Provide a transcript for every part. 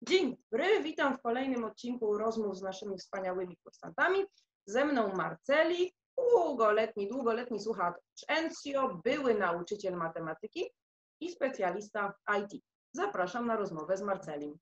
Dzień dobry, witam w kolejnym odcinku rozmów z naszymi wspaniałymi kursantami. Ze mną Marceli, długoletni słuchacz ENCJO, były nauczyciel matematyki i specjalista IT. Zapraszam na rozmowę z Marcelim.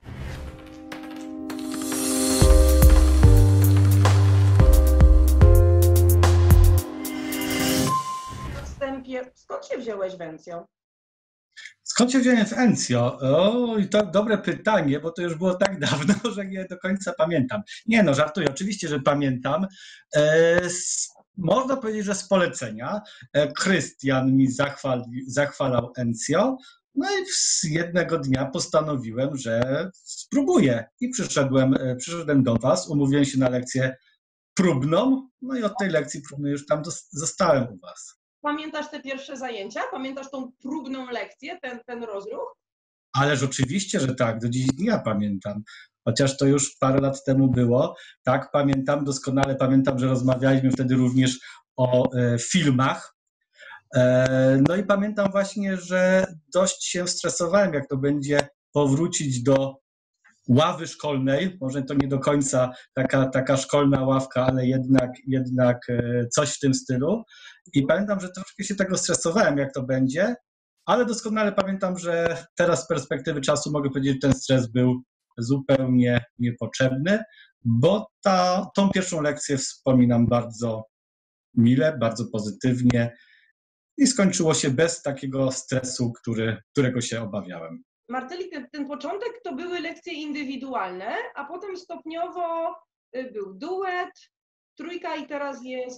Na wstępie, skąd się wziąłeś w ENCJO? Skąd się wziąłem w ENCJO? O, i to dobre pytanie, bo to już było tak dawno, że nie do końca pamiętam. Nie no, żartuję, oczywiście, że pamiętam. Można powiedzieć, że z polecenia. Krystian mi zachwalał ENCJO, no i jednego dnia postanowiłem, że spróbuję. I przyszedłem do was, umówiłem się na lekcję próbną, no i od tej lekcji próbnej już tam zostałem u was. Pamiętasz te pierwsze zajęcia? Pamiętasz tą próbną lekcję, ten rozruch? Ależ oczywiście, że tak, do dziś dnia pamiętam. Chociaż to już parę lat temu było. Tak, pamiętam, doskonale pamiętam, że rozmawialiśmy wtedy również o filmach. No i pamiętam właśnie, że dość się stresowałem, jak to będzie powrócić do ławy szkolnej. Może to nie do końca taka szkolna ławka, ale jednak coś w tym stylu. I pamiętam, że troszkę się tego stresowałem, jak to będzie, ale doskonale pamiętam, że teraz z perspektywy czasu mogę powiedzieć, że ten stres był zupełnie niepotrzebny, bo tą pierwszą lekcję wspominam bardzo mile, bardzo pozytywnie i skończyło się bez takiego stresu, którego się obawiałem. Marceli, ten początek to były lekcje indywidualne, a potem stopniowo był duet, trójka i teraz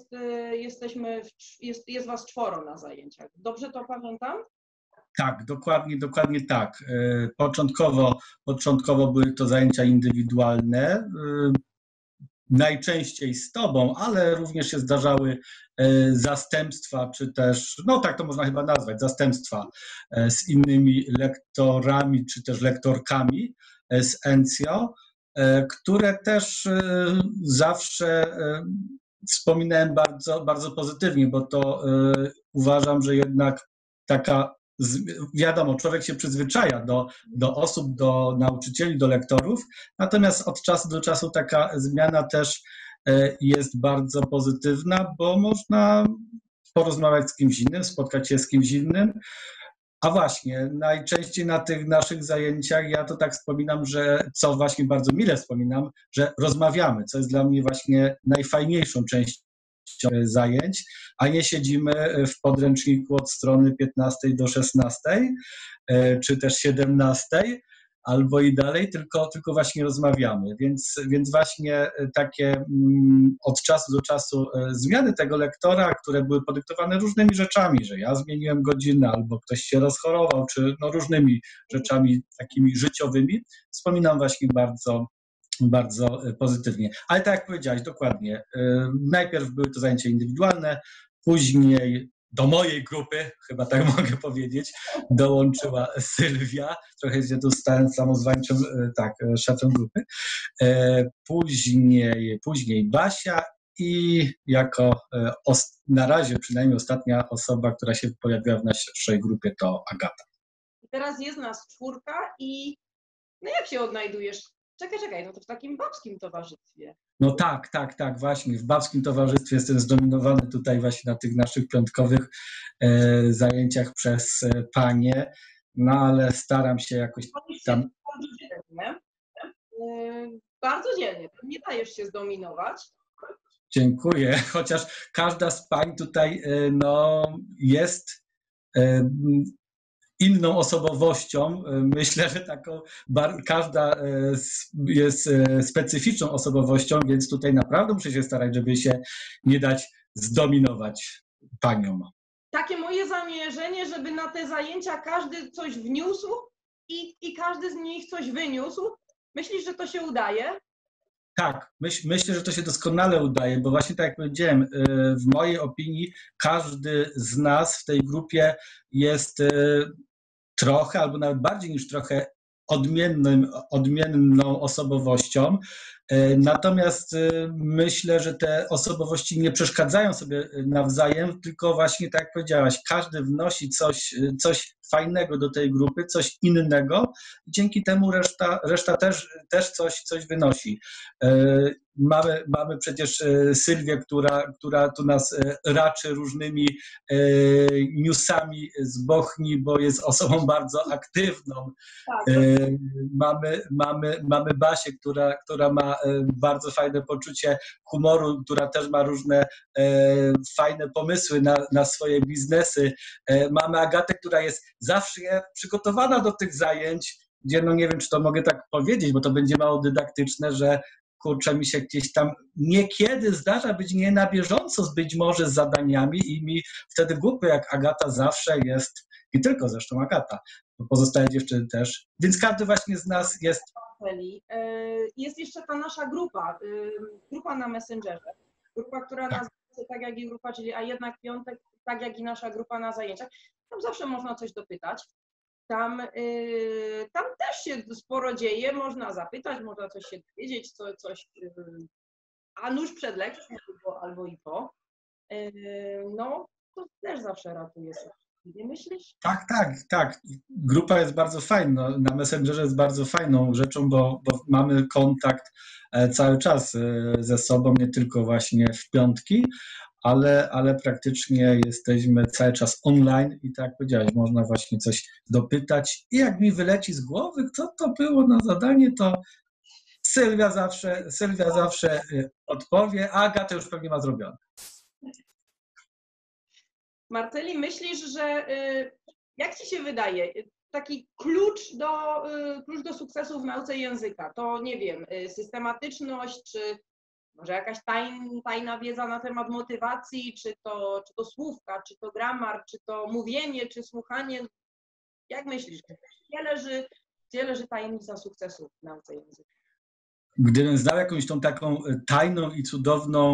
jest was 4 na zajęciach. Dobrze to pamiętam? Tak, dokładnie tak. Początkowo były to zajęcia indywidualne, najczęściej z tobą, ale również się zdarzały zastępstwa, czy też, no tak to można chyba nazwać, zastępstwa z innymi lektorami, czy też lektorkami z ENCJO, które też zawsze wspominałem bardzo, bardzo pozytywnie, bo to uważam, że jednak wiadomo, człowiek się przyzwyczaja do osób, do nauczycieli, do lektorów, natomiast od czasu do czasu taka zmiana też jest bardzo pozytywna, bo można porozmawiać z kimś innym, spotkać się z kimś innym. A właśnie, najczęściej na tych naszych zajęciach ja to tak wspominam, co właśnie bardzo mile wspominam, że rozmawiamy, co jest dla mnie właśnie najfajniejszą częścią zajęć, a nie siedzimy w podręczniku od strony 15 do 16, czy też 17, albo i dalej, tylko właśnie rozmawiamy. Więc właśnie takie od czasu do czasu zmiany tego lektora, które były podyktowane różnymi rzeczami, że ja zmieniłem godzinę, albo ktoś się rozchorował, czy no różnymi rzeczami takimi życiowymi, wspominam właśnie bardzo, bardzo pozytywnie. Ale tak jak powiedziałeś, dokładnie, najpierw były to zajęcia indywidualne, później do mojej grupy, chyba tak mogę powiedzieć, dołączyła Sylwia, trochę się tu stałem samozwańczym, szefem grupy, później Basia i jako na razie przynajmniej ostatnia osoba, która się pojawiła w naszej grupie, to Agata. Teraz jest nas 4 i no jak się odnajdujesz? Czekaj, no to w takim babskim towarzystwie. No tak, właśnie. W babskim towarzystwie jestem zdominowany tutaj właśnie na tych naszych piątkowych zajęciach przez panie, no ale staram się jakoś tam... Bardzo dzielnie. Bardzo dzielnie, nie dajesz się zdominować. Dziękuję, chociaż każda z pań tutaj jest inną osobowością. Myślę, że każda jest specyficzną osobowością, więc tutaj naprawdę muszę się starać, żeby się nie dać zdominować paniom. Takie moje zamierzenie, żeby na te zajęcia każdy coś wniósł i każdy z nich coś wyniósł. Myślisz, że to się udaje? Tak, myślę, że to się doskonale udaje, bo właśnie tak jak powiedziałem, w mojej opinii każdy z nas w tej grupie jest trochę, albo nawet bardziej niż trochę odmienną osobowością. Natomiast myślę, że te osobowości nie przeszkadzają sobie nawzajem, tylko właśnie tak jak powiedziałaś, każdy wnosi coś fajnego do tej grupy, coś innego i dzięki temu reszta też coś wynosi. Mamy przecież Sylwię, która tu nas raczy różnymi newsami z Bochni, bo jest osobą bardzo aktywną. Tak, Mamy Basię, która ma bardzo fajne poczucie humoru, która też ma różne fajne pomysły na swoje biznesy. Mamy Agatę, która jest zawsze przygotowana do tych zajęć, gdzie no nie wiem, czy to mogę tak powiedzieć, bo to będzie mało dydaktyczne, że kurczę, mi się gdzieś tam niekiedy zdarza być nie na bieżąco być może z zadaniami i mi wtedy głupio, jak Agata zawsze jest, i tylko zresztą Agata, bo pozostałe dziewczyny też, więc każdy właśnie z nas jest. Jest jeszcze ta nasza grupa na Messengerze, grupa, która nazywa się tak jak i grupa, czyli A jednak piątek, tak jak i nasza grupa na zajęciach. Tam zawsze można coś dopytać. Tam też się sporo dzieje, można zapytać, można coś się dowiedzieć, a nuż przed lekcją albo i po. No, to też zawsze ratuje sobie. Nie myślisz? Tak. Grupa jest bardzo fajna. Na Messengerze jest bardzo fajną rzeczą, bo mamy kontakt cały czas ze sobą, nie tylko właśnie w piątki, ale praktycznie jesteśmy cały czas online i tak jak powiedziałeś, można właśnie coś dopytać i jak mi wyleci z głowy, co to było na zadanie, to Sylwia zawsze odpowie, a Agata już pewnie ma zrobione. Marceli, myślisz, że jak ci się wydaje, taki klucz do sukcesu w nauce języka, to nie wiem, systematyczność, czy może jakaś tajna wiedza na temat motywacji, czy to słówka, czy to gramar, czy to mówienie, czy słuchanie? Jak myślisz, gdzie leży tajemnica sukcesu w nauce języka? Gdybym znał jakąś tą taką tajną i cudowną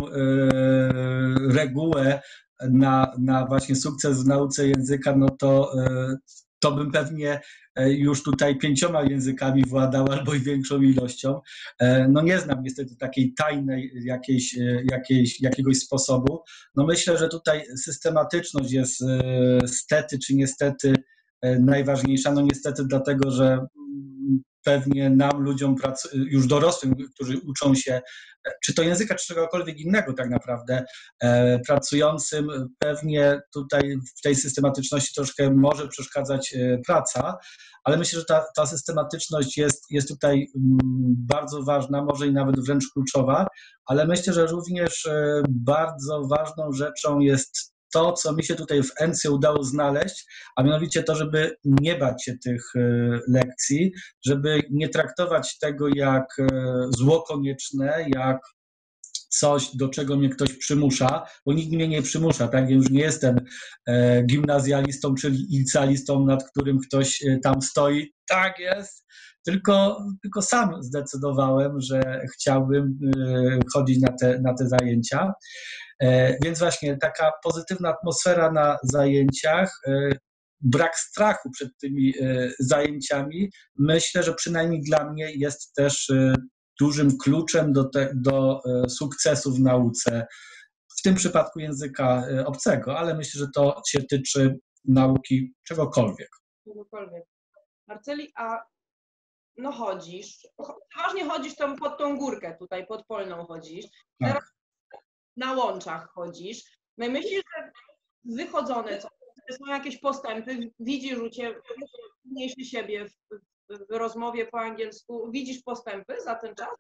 regułę na właśnie sukces w nauce języka, no to bym pewnie już tutaj 5 językami władał albo i większą ilością. No nie znam niestety takiej tajnej jakiegoś sposobu. No myślę, że tutaj systematyczność jest stety czy niestety najważniejsza. No niestety dlatego, że pewnie nam, ludziom już dorosłym, którzy uczą się, czy to języka, czy czegokolwiek innego tak naprawdę, pracującym, pewnie tutaj w tej systematyczności troszkę może przeszkadzać praca, ale myślę, że ta systematyczność jest tutaj bardzo ważna, może i nawet wręcz kluczowa, ale myślę, że również bardzo ważną rzeczą jest to, co mi się tutaj w ENCE udało znaleźć, a mianowicie to, żeby nie bać się tych lekcji, żeby nie traktować tego jak zło konieczne, jak coś, do czego mnie ktoś przymusza, bo nikt mnie nie przymusza, tak? Ja już nie jestem gimnazjalistą, czyli licealistą, nad którym ktoś tam stoi, tak jest, tylko sam zdecydowałem, że chciałbym chodzić na te zajęcia. Więc właśnie taka pozytywna atmosfera na zajęciach, brak strachu przed tymi zajęciami, myślę, że przynajmniej dla mnie jest też dużym kluczem do sukcesu w nauce, w tym przypadku języka obcego, ale myślę, że to się tyczy nauki czegokolwiek. Marceli, a no przeważnie chodzisz tam pod tą górkę tutaj, pod Polną chodzisz, teraz na Łączach chodzisz, no i myślisz, że wychodzone, są jakieś postępy, widzisz pewniejszy siebie w rozmowie po angielsku, widzisz postępy za ten czas?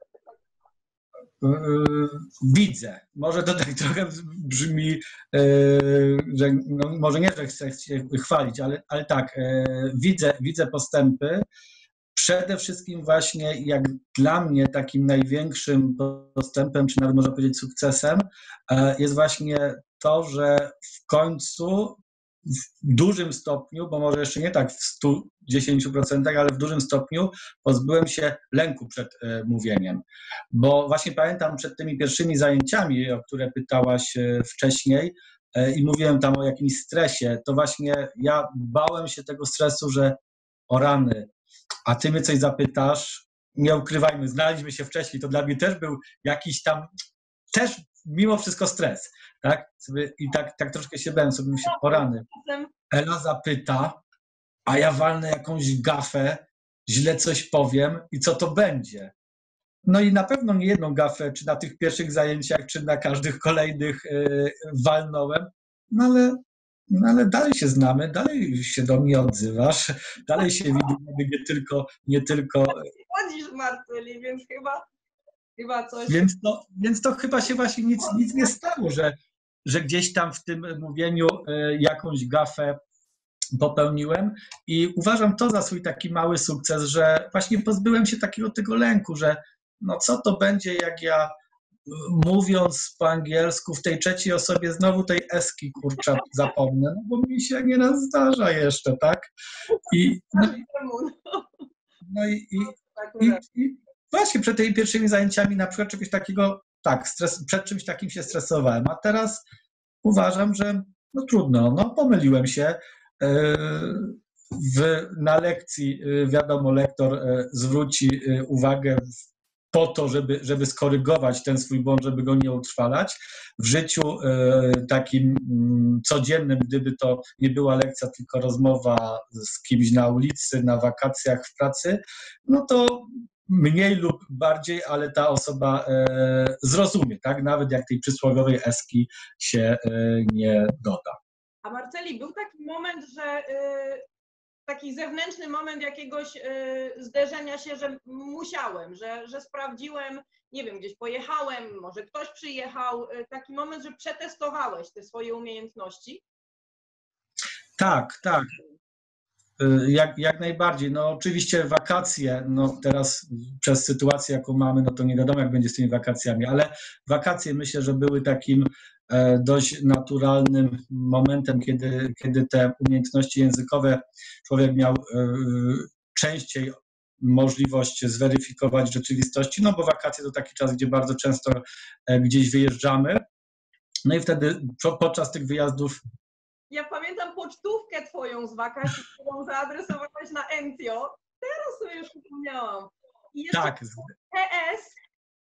Widzę. Może to tak trochę brzmi, że no, może nie, że chcę się chwalić, ale tak, widzę postępy. Przede wszystkim właśnie jak dla mnie takim największym postępem, czy nawet można powiedzieć sukcesem, jest właśnie to, że w końcu w dużym stopniu, bo może jeszcze nie tak w 110%, ale w dużym stopniu pozbyłem się lęku przed mówieniem. Bo właśnie pamiętam przed tymi pierwszymi zajęciami, o które pytałaś wcześniej, i mówiłem tam o jakimś stresie, to właśnie ja bałem się tego stresu, że o rany, a ty mnie coś zapytasz, nie ukrywajmy, znaliśmy się wcześniej, to dla mnie też był jakiś tam, też mimo wszystko stres, tak? I tak troszkę się bałem, sobie myślę, o rany. Ela zapyta, a ja walnę jakąś gafę, źle coś powiem i co to będzie? No i na pewno nie jedną gafę, czy na tych pierwszych zajęciach, czy na każdych kolejnych walnąłem, no ale dalej się znamy, dalej się do mnie odzywasz, dalej się widzimy, nie tylko. Chodzisz, Marceli, więc chyba coś. Więc to chyba się właśnie nic nie stało, że gdzieś tam w tym mówieniu jakąś gafę popełniłem i uważam to za swój taki mały sukces, że właśnie pozbyłem się takiego tego lęku, że no co to będzie, jak ja mówiąc po angielsku w tej trzeciej osobie znowu tej eski kurczę zapomnę, no bo mi się nieraz zdarza jeszcze, tak? I, no, no i właśnie przed tymi pierwszymi zajęciami na przykład czegoś takiego, tak, przed czymś takim się stresowałem, a teraz uważam, że no trudno, no pomyliłem się. Na lekcji, wiadomo, lektor zwróci uwagę po to, żeby skorygować ten swój błąd, żeby go nie utrwalać. W życiu takim codziennym, gdyby to nie była lekcja, tylko rozmowa z kimś na ulicy, na wakacjach, w pracy, no to mniej lub bardziej, ale ta osoba zrozumie, tak? Nawet jak tej przysłowiowej eski się nie doda. A Marceli, był taki moment, że taki zewnętrzny moment jakiegoś zderzenia się, że musiałem, że sprawdziłem, nie wiem, gdzieś pojechałem, może ktoś przyjechał, taki moment, że przetestowałeś te swoje umiejętności? Tak. Jak najbardziej. No oczywiście wakacje, no teraz przez sytuację, jaką mamy, no to nie wiadomo, jak będzie z tymi wakacjami, ale wakacje myślę, że były takim dość naturalnym momentem, kiedy te umiejętności językowe człowiek miał częściej możliwość zweryfikować w rzeczywistości, no bo wakacje to taki czas, gdzie bardzo często gdzieś wyjeżdżamy. No i wtedy podczas tych wyjazdów. Ja pamiętam pocztówkę twoją z wakacji, którą zaadresowałaś na Encio. Teraz sobie już przypomniałam. I jeszcze Tak. PS,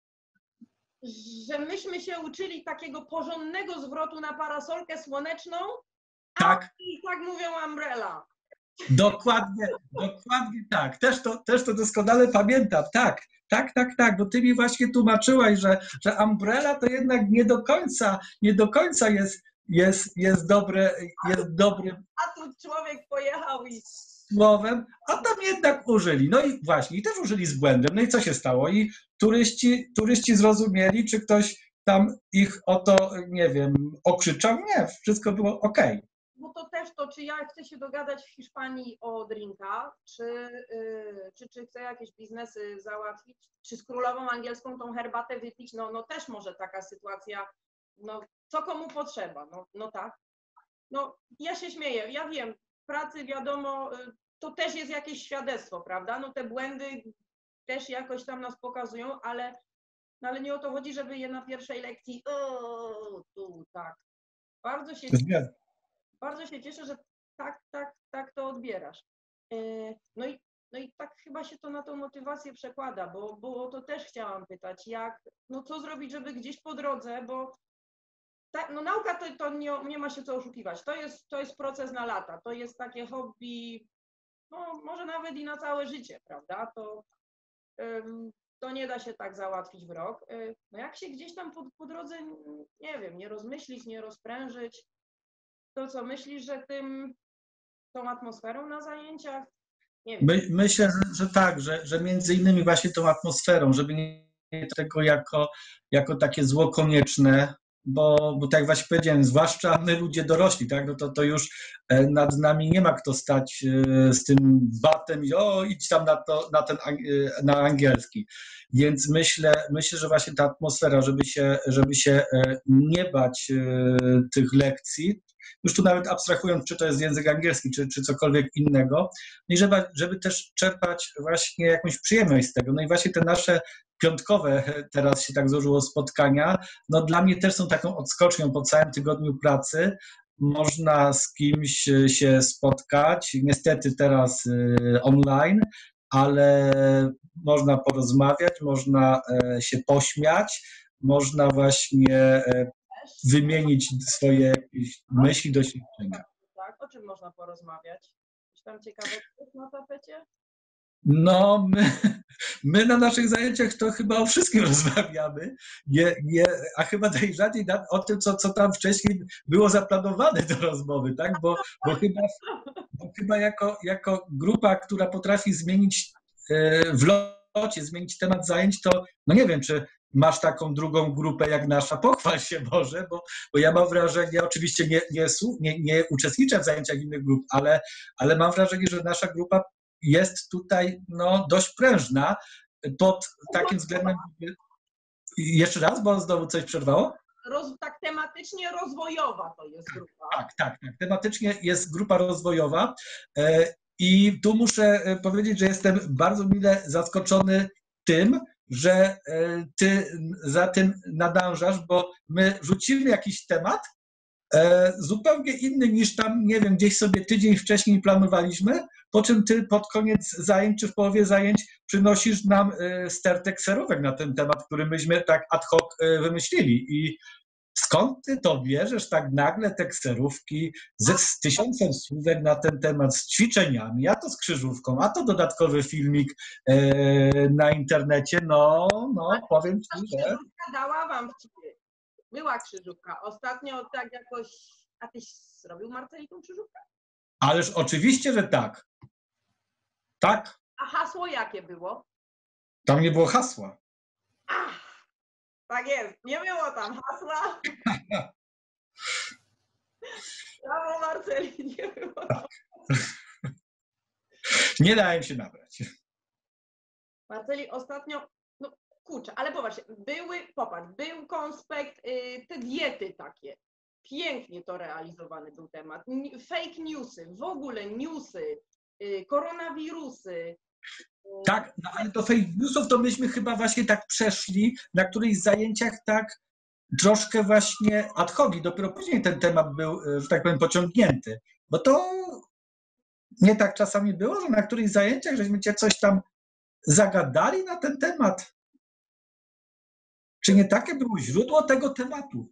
że myśmy się uczyli takiego porządnego zwrotu na parasolkę słoneczną, a tak. i tak mówią umbrella. Dokładnie tak. Też to doskonale pamiętam. Tak, bo ty mi właśnie tłumaczyłaś, że umbrella to jednak nie do końca jest dobrym A tu człowiek pojechał i słowem, a tam jednak użyli. No i właśnie, i też użyli z błędem. No i co się stało? I turyści zrozumieli, czy ktoś tam ich o to, nie wiem, okrzyczał? Nie, wszystko było okej. No to też to, czy ja chcę się dogadać w Hiszpanii o drinka, czy chcę jakieś biznesy załatwić, czy z królową angielską tą herbatę wypić, no też może taka sytuacja, no co komu potrzeba, no tak. No ja się śmieję, ja wiem, w pracy wiadomo, to też jest jakieś świadectwo, prawda? No te błędy też jakoś tam nas pokazują, ale nie o to chodzi, żeby je na pierwszej lekcji, tu, tak. Bardzo się cieszę, że tak to odbierasz. No i tak chyba się to na tą motywację przekłada, bo to też chciałam pytać, co zrobić, żeby gdzieś po drodze, bo no nauka to nie ma się co oszukiwać. To jest proces na lata, to jest takie hobby, no może nawet i na całe życie, prawda? To nie da się tak załatwić w rok. No jak się gdzieś tam po drodze, nie wiem, nie rozmyślić, nie rozprężyć, to co, myślisz, że tą atmosferą na zajęciach? Nie wiem. Myślę, że tak, że między innymi właśnie tą atmosferą, żeby nie tego jako takie zło konieczne, bo tak jak właśnie powiedziałem, zwłaszcza my ludzie dorośli, tak, no to już nad nami nie ma kto stać z tym batem i idź tam na angielski. Więc myślę, że właśnie ta atmosfera, żeby się nie bać tych lekcji, już tu nawet abstrahując, czy to jest język angielski, czy cokolwiek innego, i żeby też czerpać właśnie jakąś przyjemność z tego. No i właśnie te nasze piątkowe, teraz się tak złożyło, spotkania, no dla mnie też są taką odskocznią po całym tygodniu pracy. Można z kimś się spotkać, niestety teraz online, ale można porozmawiać, można się pośmiać, można właśnie wymienić swoje myśli, doświadczenia. Tak, o czym można porozmawiać? Coś tam ciekawego jest na tapecie? No, my na naszych zajęciach to chyba o wszystkim rozmawiamy, a chyba najrzadziej o tym, co tam wcześniej było zaplanowane do rozmowy, tak? Bo chyba jako grupa, która potrafi zmienić w locie, zmienić temat zajęć, to no nie wiem, czy masz taką drugą grupę jak nasza, pochwal się może, bo ja mam wrażenie, oczywiście nie uczestniczę w zajęciach innych grup, ale mam wrażenie, że nasza grupa jest tutaj no, dość prężna pod takim względem. Jeszcze raz, bo znowu coś przerwało? Tak tematycznie rozwojowa to jest grupa. Tak. Tematycznie jest grupa rozwojowa i tu muszę powiedzieć, że jestem bardzo mile zaskoczony tym, że ty za tym nadążasz, bo my rzucimy jakiś temat zupełnie inny niż tam, nie wiem, gdzieś sobie tydzień wcześniej planowaliśmy, po czym ty pod koniec zajęć czy w połowie zajęć przynosisz nam stertę kserówek na ten temat, który myśmy tak ad hoc wymyślili. I skąd ty to bierzesz tak nagle te kserówki z 1000 słówek na ten temat, z ćwiczeniami, a to z krzyżówką, a to dodatkowy filmik na internecie, no powiem ci, że... Krzyżówka dała wam w ciebie. Była krzyżówka. Ostatnio tak jakoś... A tyś zrobił, Marceli, tą krzyżówkę? Ależ oczywiście, że tak. Tak. A hasło jakie było? Tam nie było hasła. Ach, tak jest. Nie było tam hasła. Brawo, Marceli, nie było tam. Nie dałem się nabrać. Marceli, ostatnio, no kurczę, ale popatrz, był konspekt, te diety takie. Pięknie to realizowany był temat. Fake newsy, w ogóle newsy, koronawirusy. Tak, no ale do fake newsów to myśmy chyba właśnie tak przeszli na którychś zajęciach tak troszkę właśnie ad hoc. Dopiero później ten temat był, że tak powiem, pociągnięty. Bo to nie tak czasami było, że na którychś zajęciach żeśmy cię coś tam zagadali na ten temat. Czy nie takie było źródło tego tematu?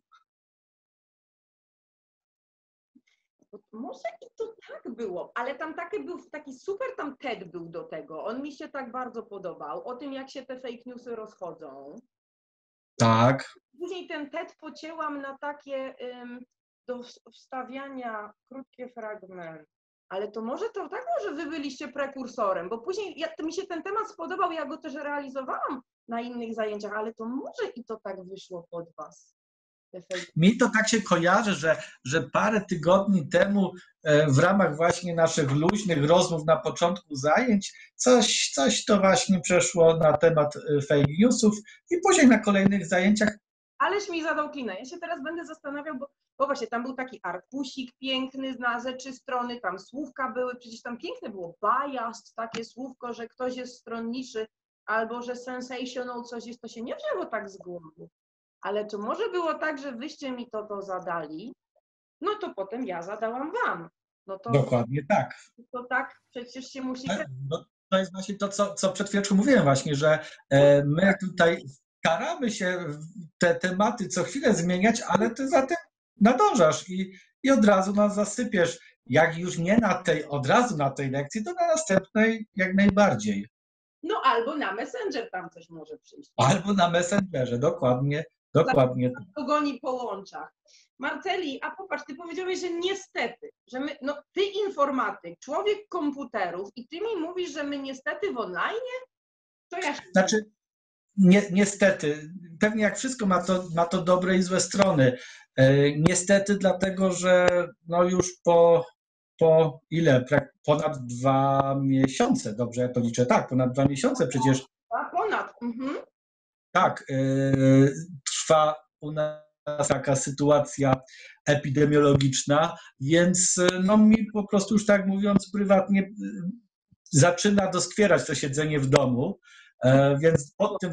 Może i to tak było, ale tam taki super tam TED był do tego. On mi się tak bardzo podobał. O tym, jak się te fake newsy rozchodzą. Tak. Później ten TED pocięłam na takie do wstawiania krótkie fragmenty. Ale to może to tak, że wy byliście prekursorem, bo później mi się ten temat spodobał, ja go też realizowałam na innych zajęciach, ale to może i to tak wyszło pod was. Mi to tak się kojarzy, że parę tygodni temu w ramach właśnie naszych luźnych rozmów na początku zajęć coś to właśnie przeszło na temat fake newsów i później na kolejnych zajęciach. Aleś mi zadał klinę. Ja się teraz będę zastanawiał, bo właśnie tam był taki arkusik piękny na ze 3 strony, tam słówka były, przecież tam piękne było biased, takie słówko, że ktoś jest stronniczy, albo że sensational coś jest, to się nie wzięło tak z głowy. Ale czy może było tak, że wyście mi to zadali, no to potem ja zadałam wam. No to, Dokładnie tak. To tak przecież się musi... No, to jest właśnie to, co przed chwilą mówiłem właśnie, że my tutaj staramy się te tematy co chwilę zmieniać, ale ty za tym nadążasz i od razu nas zasypiesz. Jak już nie od razu na tej lekcji, to na następnej jak najbardziej. No albo na Messenger tam coś może przyjść. Albo na Messengerze, dokładnie. Pogoni po łączach. Marceli, a popatrz, ty powiedziałeś, że niestety, że my, no ty informatyk, człowiek komputerów i ty mi mówisz, że my niestety w online? To ja się... Znaczy, niestety, pewnie jak wszystko ma to dobre i złe strony. Niestety dlatego, że no już po ile? Ponad 2 miesiące, dobrze ja to liczę? Tak, ponad 2 miesiące przecież. A ponad. Tak, trwa u nas taka sytuacja epidemiologiczna, więc no mi po prostu już tak mówiąc prywatnie zaczyna doskwierać to siedzenie w domu, więc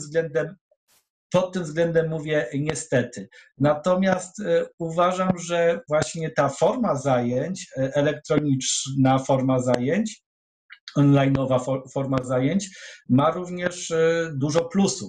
pod tym względem mówię niestety. Natomiast uważam, że właśnie ta forma zajęć, elektroniczna forma zajęć, online'owa forma zajęć ma również dużo plusów.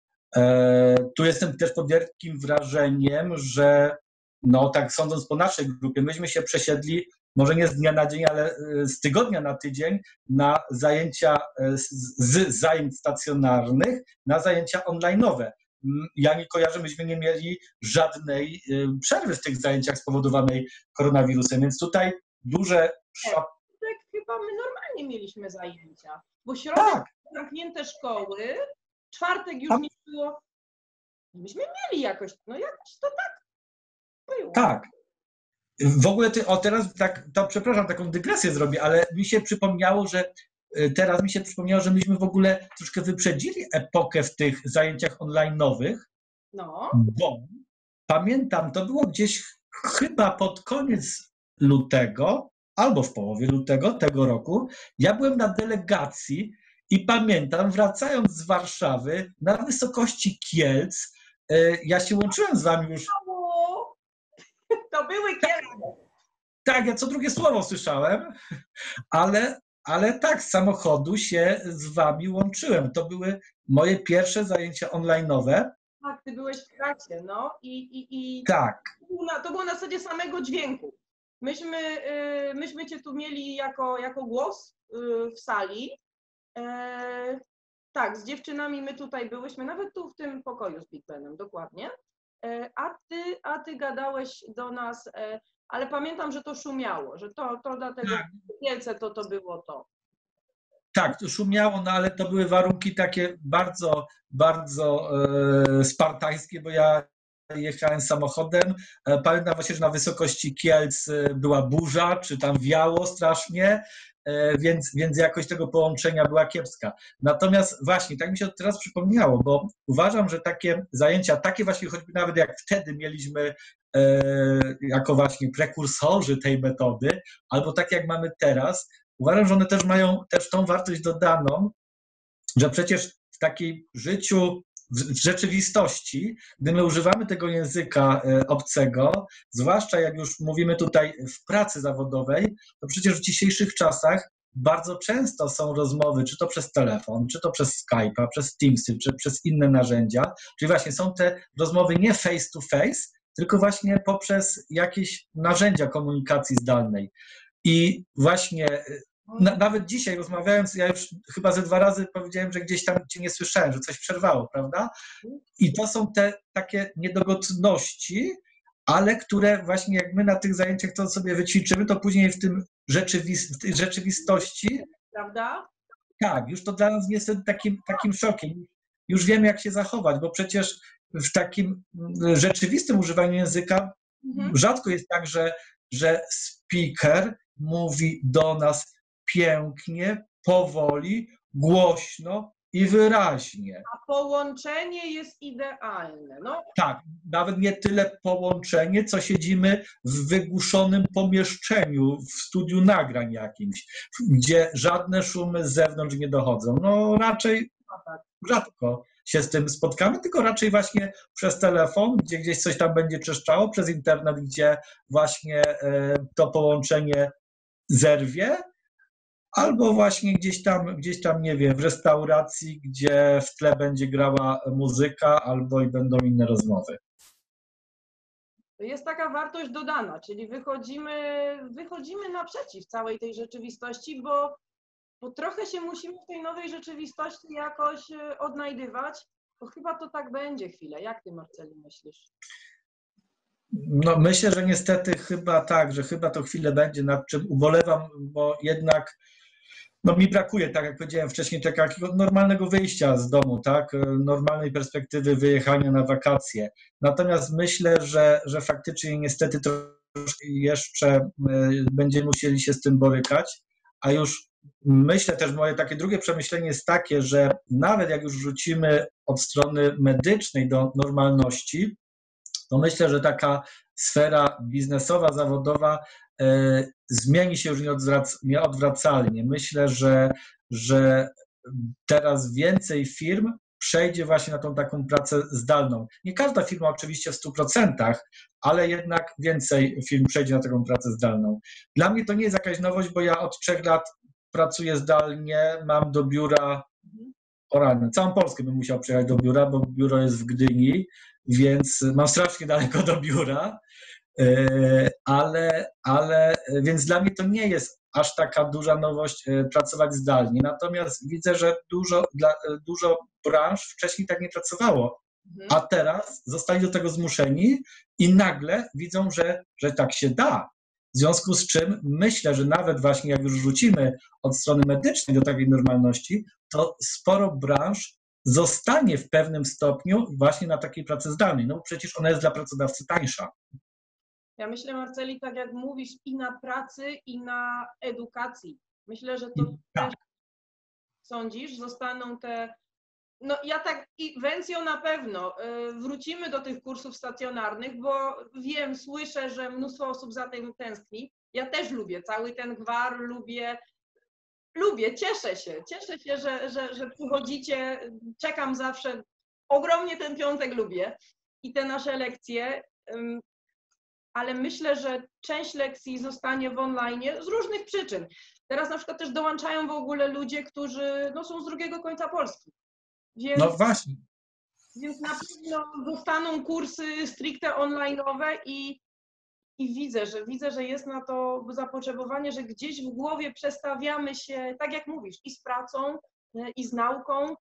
Tu jestem też pod wielkim wrażeniem, że no tak sądząc po naszej grupie, myśmy się przesiedli może nie z dnia na dzień, ale z tygodnia na tydzień na zajęcia z zajęć stacjonarnych na zajęcia online'owe. Ja nie kojarzę, myśmy nie mieli żadnej przerwy w tych zajęciach spowodowanej koronawirusem, więc tutaj duże... Tak, chyba my normalnie mieliśmy zajęcia, bo środek zamknięte szkoły, czwartek już nie było. Myśmy mieli jakoś, no jakoś to tak było. Tak. W ogóle teraz tak, to przepraszam, taką dygresję zrobię, ale mi się przypomniało, że myśmy w ogóle troszkę wyprzedzili epokę w tych zajęciach online'owych, bo pamiętam, to było gdzieś chyba pod koniec lutego albo w połowie lutego tego roku. Ja byłem na delegacji i pamiętam, wracając z Warszawy na wysokości Kielc, ja się łączyłem z wami już. To były Kielce. Tak, ja co drugie słowo słyszałem, ale tak, z samochodu się z wami łączyłem. To były moje pierwsze zajęcia online'owe. Tak, ty byłeś w trakcie, no i tak. To było na zasadzie samego dźwięku. Myśmy cię tu mieli jako głos w sali. Tak, z dziewczynami my tutaj byłyśmy, nawet tu w tym pokoju z Big Benem, dokładnie. A ty gadałeś do nas, ale pamiętam, że to szumiało, że to dlatego Kielce to było to. Tak, to szumiało, no ale to były warunki takie bardzo, bardzo spartańskie, bo ja jechałem samochodem. Pamiętam właśnie, że na wysokości Kielc była burza, czy tam wiało strasznie, więc jakość tego połączenia była kiepska. Natomiast właśnie, tak mi się teraz przypomniało, bo uważam, że takie zajęcia, takie właśnie choćby nawet jak wtedy mieliśmy jako właśnie prekursorzy tej metody, albo tak jak mamy teraz, uważam, że one też mają tą wartość dodaną, że przecież w takim życiu, w rzeczywistości, gdy my używamy tego języka obcego, zwłaszcza jak już mówimy tutaj w pracy zawodowej, to przecież w dzisiejszych czasach bardzo często są rozmowy, czy to przez telefon, czy to przez Skype'a, przez Teamsy, czy przez inne narzędzia, czyli właśnie są te rozmowy nie face to face, tylko właśnie poprzez jakieś narzędzia komunikacji zdalnej. I właśnie nawet dzisiaj rozmawiając, ja już chyba ze 2 razy powiedziałem, że gdzieś tam cię nie słyszałem, że coś przerwało, prawda? I to są te takie niedogodności, ale które właśnie jak my na tych zajęciach to sobie wyćwiczymy, to później w tym tej rzeczywistości, prawda? Tak, już to dla nas nie jest takim szokiem. Już wiemy, jak się zachować, bo przecież w takim rzeczywistym używaniu języka rzadko jest tak, że speaker mówi do nas pięknie, powoli, głośno i wyraźnie. A połączenie jest idealne. No. Tak, nawet nie tyle połączenie, co siedzimy w wygłuszonym pomieszczeniu, w studiu nagrań jakimś, gdzie żadne szumy z zewnątrz nie dochodzą. No raczej rzadko się z tym spotkamy, tylko raczej właśnie przez telefon, gdzie gdzieś coś tam będzie trzeszczało, przez internet, gdzie właśnie to połączenie zerwie, albo właśnie gdzieś tam, nie wiem, w restauracji, gdzie w tle będzie grała muzyka, albo i będą inne rozmowy. Jest taka wartość dodana, czyli wychodzimy naprzeciw całej tej rzeczywistości, bo trochę się musimy w tej nowej rzeczywistości jakoś odnajdywać, bo chyba to tak będzie chwilę. Jak ty, Marceli, myślisz? No myślę, że niestety chyba tak, że chyba to chwilę będzie, nad czym ubolewam, bo jednak no mi brakuje, tak jak powiedziałem wcześniej, takiego normalnego wyjścia z domu, tak, normalnej perspektywy wyjechania na wakacje. Natomiast myślę, że faktycznie niestety troszkę jeszcze będziemy musieli się z tym borykać, a już myślę też, moje takie drugie przemyślenie jest takie, że nawet jak już wrzucimy od strony medycznej do normalności, to myślę, że taka sfera biznesowa, zawodowa zmieni się już nieodwracalnie. Myślę, że teraz więcej firm przejdzie właśnie na tą taką pracę zdalną. Nie każda firma oczywiście w 100%, ale jednak więcej firm przejdzie na taką pracę zdalną. Dla mnie to nie jest jakaś nowość, bo ja od 3 lat pracuję zdalnie, mam do biura, całą Polskę bym musiał przyjechać do biura, bo biuro jest w Gdyni, więc mam strasznie daleko do biura, Więc dla mnie to nie jest aż taka duża nowość pracować zdalnie. Natomiast widzę, że dużo branż wcześniej tak nie pracowało, a teraz zostali do tego zmuszeni i nagle widzą, że tak się da. W związku z czym myślę, że nawet właśnie jak już wrócimy od strony medycznej do takiej normalności, to sporo branż zostanie w pewnym stopniu właśnie na takiej pracy zdalnej, no bo przecież ona jest dla pracodawcy tańsza. Ja myślę, Marceli, tak jak mówisz, i na pracy, i na edukacji. Myślę, że to też sądzisz, zostaną te... No ja tak, i Wencjo na pewno, wrócimy do tych kursów stacjonarnych, bo wiem, słyszę, że mnóstwo osób za tym tęskni. Ja też lubię cały ten gwar, lubię, cieszę się, że przychodzicie, czekam zawsze, ogromnie ten piątek lubię i te nasze lekcje, ale myślę, że część lekcji zostanie w online z różnych przyczyn. Teraz na przykład też dołączają w ogóle ludzie, którzy no, są z drugiego końca Polski. No właśnie. Więc na pewno zostaną kursy stricte online'owe i widzę, że jest na to zapotrzebowanie, że gdzieś w głowie przestawiamy się, tak jak mówisz, i z pracą, i z nauką.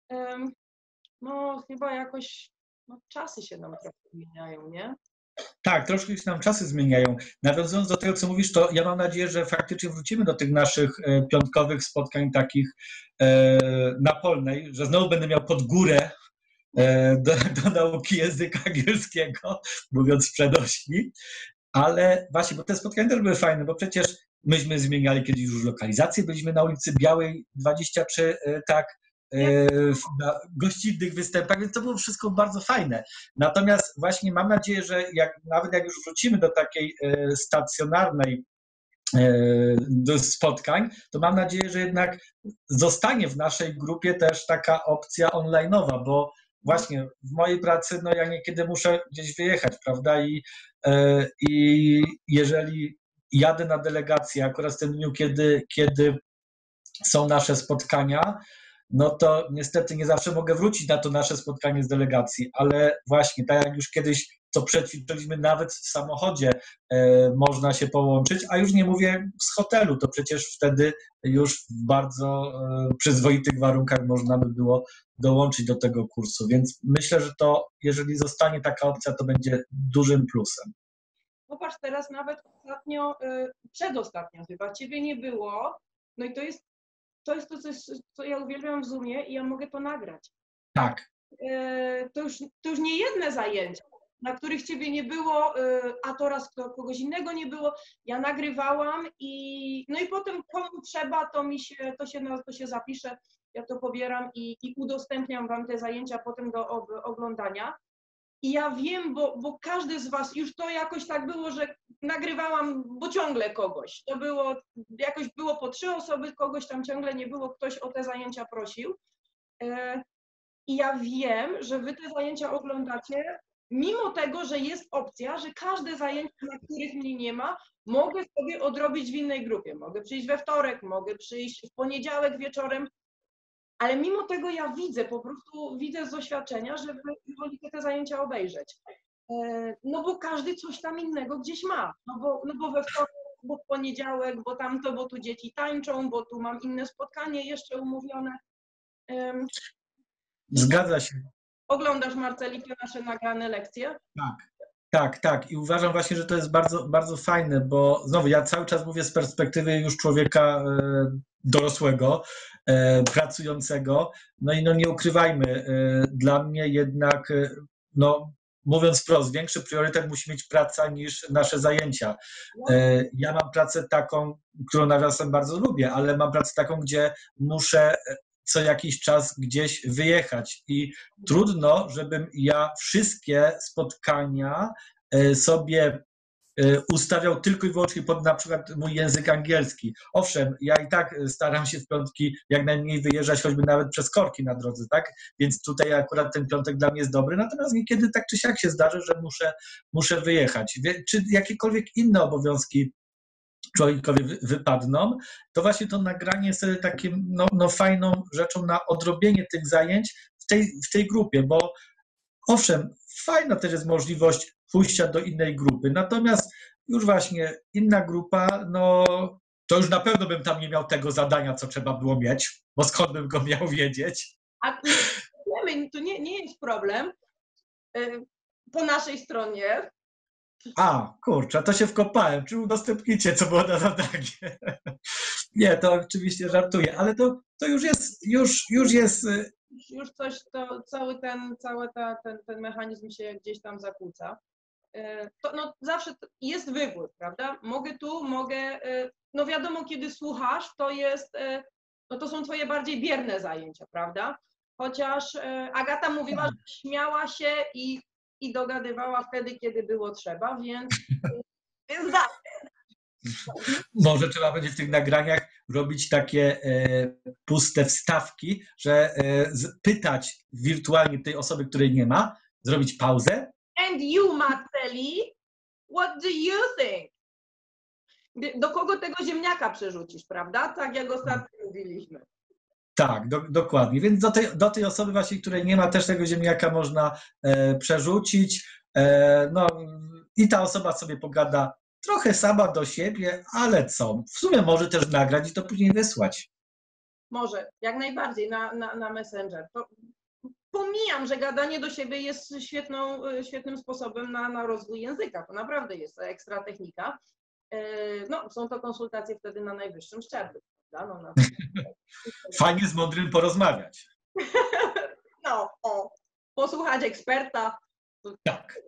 No chyba jakoś czasy się nam trochę zmieniają, nie? Tak, troszkę się nam czasy zmieniają. Nawiązując do tego, co mówisz, to ja mam nadzieję, że faktycznie wrócimy do tych naszych piątkowych spotkań takich napolnej, że znowu będę miał pod górę do nauki języka angielskiego, mówiąc przenośni. Ale właśnie, bo te spotkania też były fajne, bo przecież myśmy zmieniali kiedyś już lokalizację, byliśmy na ulicy Białej 23, tak, na gościnnych występach, więc to było wszystko bardzo fajne. Natomiast właśnie mam nadzieję, że nawet jak już wrócimy do takiej stacjonarnej do spotkań, to mam nadzieję, że jednak zostanie w naszej grupie też taka opcja online'owa, bo właśnie w mojej pracy, no ja niekiedy muszę gdzieś wyjechać, prawda, i jeżeli jadę na delegację akurat w tym dniu, kiedy są nasze spotkania, no to niestety nie zawsze mogę wrócić na to nasze spotkanie z delegacji, ale właśnie tak jak już kiedyś to przećwiczyliśmy, nawet w samochodzie można się połączyć, a już nie mówię z hotelu, to przecież wtedy już w bardzo przyzwoitych warunkach można by było dołączyć do tego kursu, więc myślę, że to jeżeli zostanie taka opcja, to będzie dużym plusem. Popatrz, teraz nawet ostatnio, przedostatnio chyba, ciebie nie było, no i to jest co ja uwielbiam w Zoomie i ja mogę to nagrać. Tak. To już nie jedne zajęcia, na których ciebie nie było, a to raz kogoś innego nie było. Ja nagrywałam no i potem komu trzeba, to się zapisze, ja to pobieram i udostępniam wam te zajęcia potem do oglądania. I ja wiem, bo każdy z was, już to jakoś tak było, że nagrywałam, bo ciągle kogoś. To jakoś było po 3 osoby, kogoś tam ciągle nie było, ktoś o te zajęcia prosił. I ja wiem, że wy te zajęcia oglądacie, mimo tego, że jest opcja, że każde zajęcia, na których mnie nie ma, mogę sobie odrobić w innej grupie. Mogę przyjść we wtorek, mogę przyjść w poniedziałek wieczorem, ale mimo tego ja po prostu widzę z doświadczenia, że wy wolicie te zajęcia obejrzeć. No bo każdy coś tam innego gdzieś ma. No bo we wtorek, bo w poniedziałek, bo tamto, bo tu dzieci tańczą, bo tu mam inne spotkanie jeszcze umówione. Zgadza się. Oglądasz, Marceli, te nasze nagrane lekcje? Tak. I uważam właśnie, że to jest bardzo, bardzo fajne, bo znowu ja cały czas mówię z perspektywy już człowieka dorosłego, pracującego. No i no nie ukrywajmy, dla mnie jednak, no mówiąc wprost, większy priorytet musi mieć praca niż nasze zajęcia. Ja mam pracę taką, którą nawiasem bardzo lubię, ale mam pracę taką, gdzie muszę co jakiś czas gdzieś wyjechać i trudno, żebym ja wszystkie spotkania sobie ustawiał tylko i wyłącznie pod na przykład mój język angielski. Owszem, ja i tak staram się w piątki jak najmniej wyjeżdżać, choćby nawet przez korki na drodze, tak? Więc tutaj akurat ten piątek dla mnie jest dobry, natomiast niekiedy tak czy siak się zdarzy, że muszę wyjechać. Czy jakiekolwiek inne obowiązki człowiekowi wypadną, to właśnie to nagranie jest takim fajną rzeczą na odrobienie tych zajęć w tej grupie, bo owszem, fajna też jest możliwość pójścia do innej grupy. Natomiast już właśnie inna grupa, no to już na pewno bym tam nie miał tego zadania, co trzeba było mieć, bo skąd bym go miał wiedzieć? A to nie jest problem po naszej stronie. A, kurczę, to się wkopałem. Czy udostępnicie, co było na zadanie? Nie, to oczywiście żartuję, ale to już jest, już jest. Już coś, to cały ten mechanizm się gdzieś tam zakłóca. To, no, zawsze jest wybór, prawda? Mogę tu, mogę, no wiadomo, kiedy słuchasz, to jest, no to są twoje bardziej bierne zajęcia, prawda? Chociaż Agata mówiła, że śmiała się i dogadywała wtedy, kiedy było trzeba, więc Może trzeba będzie w tych nagraniach robić takie puste wstawki, że pytać wirtualnie tej osoby, której nie ma, zrobić pauzę. And you, Marceli, what do you think? Do kogo tego ziemniaka przerzucisz, prawda? Tak jak ostatnio mówiliśmy. Tak, dokładnie. Więc do tej osoby właśnie, której nie ma, też tego ziemniaka można przerzucić. No i ta osoba sobie pogada trochę sama do siebie, ale co? W sumie może też nagrać i to później wysłać. Może, jak najbardziej na Messenger. To pomijam, że gadanie do siebie jest świetnym sposobem na rozwój języka. To naprawdę jest ekstra technika. No, są to konsultacje wtedy na najwyższym szczeblu. No, Fajnie z mądrym porozmawiać. No, posłuchać eksperta. Tak.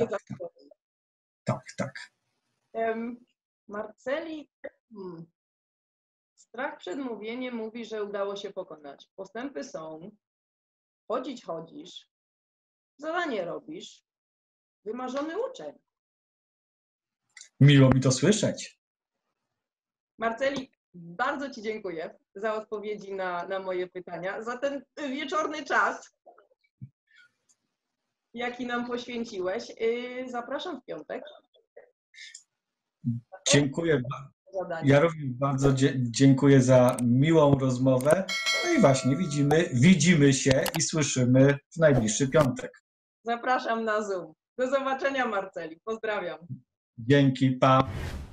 Tak. Marceli, strach przed mówieniem mówi, że udało się pokonać. Postępy są, chodzisz, zadanie robisz, wymarzony uczeń. Miło mi to słyszeć. Marceli, bardzo ci dziękuję za odpowiedzi na moje pytania, za ten wieczorny czas, jaki nam poświęciłeś. Zapraszam w piątek. Dziękuję. Ja również bardzo dziękuję za miłą rozmowę. No i właśnie widzimy się i słyszymy w najbliższy piątek. Zapraszam na Zoom. Do zobaczenia, Marceli. Pozdrawiam. Dzięki, pa.